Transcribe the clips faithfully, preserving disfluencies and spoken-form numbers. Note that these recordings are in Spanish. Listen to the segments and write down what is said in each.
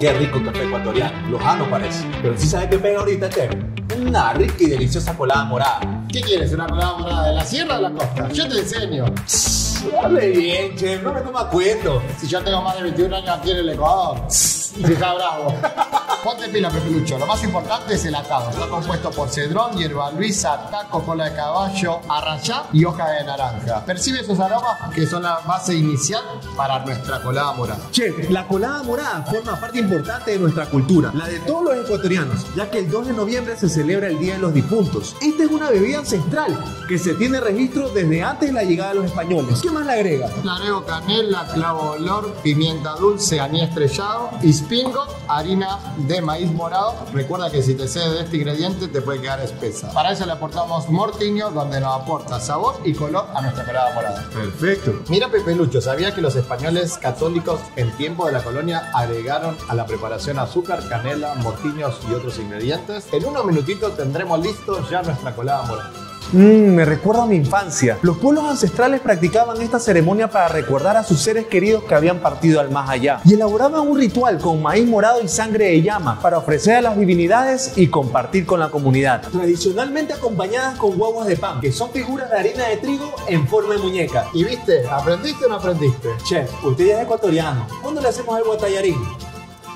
Qué rico café ecuatoriano, lojano parece. Pero si sabes qué pega ahorita, chef, una rica y deliciosa colada morada. ¿Qué quieres? ¿Una colada morada de la sierra o de la costa? Yo te enseño. Hable bien, chef, no me toma cuento. Si yo tengo más de veintiún años aquí en el Ecuador. Si está bravo. Ponte pila, Pepelucho. Lo más importante es el atado. Está compuesto por cedrón, hierba luisa, taco, cola de caballo, arrachá y hoja de naranja. Percibe esos aromas que son la base inicial para nuestra colada morada. Chef, la colada morada forma parte importante de nuestra cultura, la de todos los ecuatorianos, ya que el dos de noviembre se celebra el Día de los Difuntos. Esta es una bebida ancestral que se tiene registro desde antes de la llegada de los españoles. ¿Qué más le agrega? Le agrego canela, clavo de olor, pimienta dulce, anís estrellado, ispingo, harina de maíz morado. Recuerda que si te cedes de este ingrediente te puede quedar espesa. Para eso le aportamos mortiño, donde nos aporta sabor y color a nuestra colada morada. Perfecto. Mira, Pepelucho, ¿sabía que los españoles católicos en tiempo de la colonia agregaron a la preparación azúcar, canela, mortiños y otros ingredientes? En unos minutitos tendremos listo ya nuestra colada morada. Mmm, me recuerda a mi infancia. Los pueblos ancestrales practicaban esta ceremonia para recordar a sus seres queridos que habían partido al más allá y elaboraban un ritual con maíz morado y sangre de llama para ofrecer a las divinidades y compartir con la comunidad. Tradicionalmente acompañadas con guaguas de pan, que son figuras de harina de trigo en forma de muñeca. ¿Y viste? ¿Aprendiste o no aprendiste? Chef, usted ya es ecuatoriano. ¿Cuándo le hacemos algo a tallarín?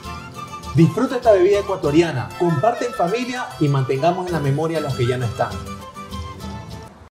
Disfruta esta bebida ecuatoriana, comparte en familia y mantengamos en la memoria a los que ya no están.